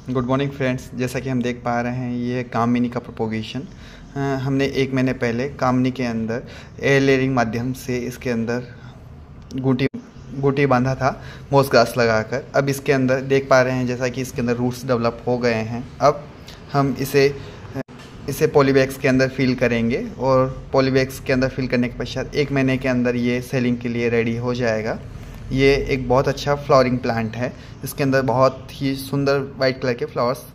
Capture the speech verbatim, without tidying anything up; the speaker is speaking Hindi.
Good morning friends. जैसा कि हम देख पा रहे हैं, ये है कामिनी का प्रोपोगेशन। हमने एक महीने पहले कामिनी के अंदर एयर लेयरिंग माध्यम से इसके अंदर गुटी गुटी बांधा था मोस ग्रास लगाकर। अब इसके अंदर देख पा रहे हैं जैसा कि इसके अंदर रूट्स डेवलप हो गए हैं। अब हम इसे इसे पॉलीबैग्स के अंदर फिल करेंगे और पॉलीबैग्स के अंदर फिल करने के पश्चात एक महीने के अंदर ये सेलिंग के लिए रेडी हो जाएगा। ये एक बहुत अच्छा फ्लावरिंग प्लांट है। इसके अंदर बहुत ही सुंदर वाइट कलर के फ्लावर्स